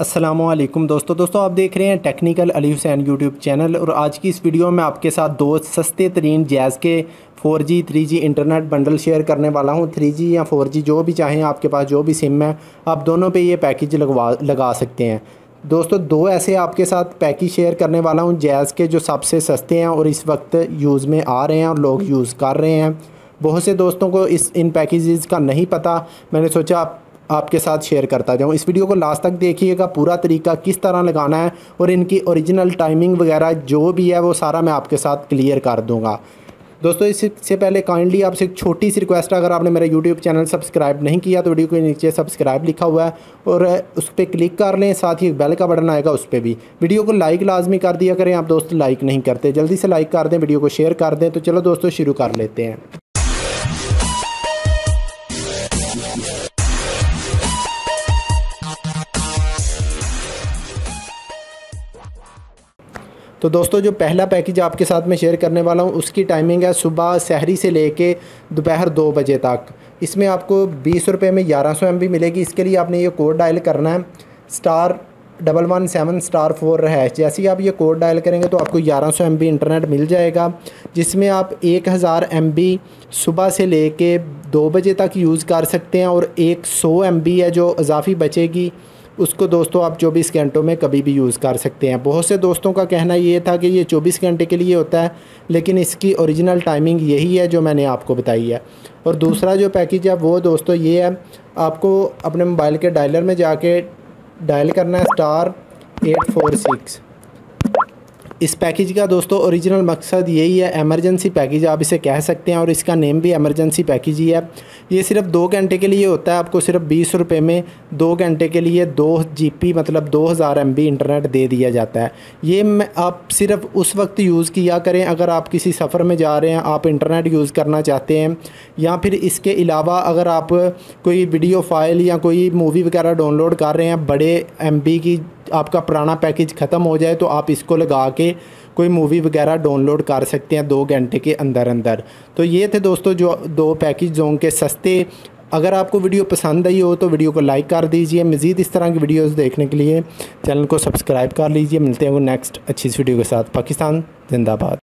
अस्सलामुअलैकुम दोस्तों आप देख रहे हैं technical Ali Hussain YouTube channel. और आज की इस वीडियो में आपके साथ दो सस्ते तरीन जैज़ के 4G 3G internet bundle share करने वाला हूं। 3G या 4G जो भी चाहें, आपके पास जो भी सिम है आप दोनों पे ये पैकेज लगा सकते हैं। दोस्तों दो ऐसे आपके साथ पैकेज शेयर करने वाला हूँ जैज़ के, जो सबसे सस्ते हैं और इस वक्त यूज़ में आ रहे हैं और लोग यूज़ कर रहे हैं। बहुत से दोस्तों को इन पैकेजेस का नहीं पता, मैंने सोचा आपके साथ शेयर करता जाऊँ। इस वीडियो को लास्ट तक देखिएगा, पूरा तरीका किस तरह लगाना है और इनकी ओरिजिनल टाइमिंग वगैरह जो भी है वो सारा मैं आपके साथ क्लियर कर दूँगा। दोस्तों इससे पहले काइंडली आपसे एक छोटी सी रिक्वेस्ट है, अगर आपने मेरा यूट्यूब चैनल सब्सक्राइब नहीं किया तो वीडियो के नीचे सब्सक्राइब लिखा हुआ है और उस पर क्लिक कर लें, साथ ही बेल का बटन आएगा उस पर भी। वीडियो को लाइक लाजमी कर दिया करें, आप दोस्त लाइक नहीं करते, जल्दी से लाइक कर दें, वीडियो को शेयर कर दें। तो चलो दोस्तों शुरू कर लेते हैं। तो दोस्तों जो पहला पैकेज आपके साथ में शेयर करने वाला हूँ उसकी टाइमिंग है सुबह सहरी से लेके दोपहर 2 बजे तक। इसमें आपको 20 रुपये में 1100 MB मिलेगी। इसके लिए आपने ये कोड डायल करना है *117*4#। जैसे ही आप ये कोड डायल करेंगे तो आपको 1100 MB इंटरनेट मिल जाएगा, जिसमें आप 1000 MB सुबह से लेके 2 बजे तक यूज़ कर सकते हैं और 100 MB है जो इजाफी बचेगी उसको दोस्तों आप 24 घंटों में कभी भी यूज़ कर सकते हैं। बहुत से दोस्तों का कहना ये था कि ये 24 घंटे के लिए होता है, लेकिन इसकी ओरिजिनल टाइमिंग यही है जो मैंने आपको बताई है। और दूसरा जो पैकेज है वो दोस्तों ये है, आपको अपने मोबाइल के डायलर में जाके डायल करना है *846। इस पैकेज का दोस्तों ओरिजिनल मकसद यही है, एमरजेंसी पैकेज आप इसे कह सकते हैं और इसका नेम भी एमरजेंसी पैकेज ही है। ये सिर्फ 2 घंटे के लिए होता है, आपको सिर्फ 20 रुपये में 2 घंटे के लिए 2 GB मतलब 2000 MB इंटरनेट दे दिया जाता है। ये आप सिर्फ उस वक्त यूज़ किया करें अगर आप किसी सफ़र में जा रहे हैं, आप इंटरनेट यूज़ करना चाहते हैं, या फिर इसके अलावा अगर आप कोई वीडियो फाइल या कोई मूवी वगैरह डाउनलोड कर रहे हैं, बड़े MB की आपका पुराना पैकेज ख़त्म हो जाए तो आप इसको लगा के कोई मूवी वगैरह डाउनलोड कर सकते हैं 2 घंटे के अंदर। तो ये थे दोस्तों जो 2 पैकेज जोन के सस्ते। अगर आपको वीडियो पसंद आई हो तो वीडियो को लाइक कर दीजिए। मज़ीद इस तरह की वीडियोस देखने के लिए चैनल को सब्सक्राइब कर लीजिए। मिलते हैं वो नेक्स्ट अच्छी वीडियो के साथ। पाकिस्तान जिंदाबाद।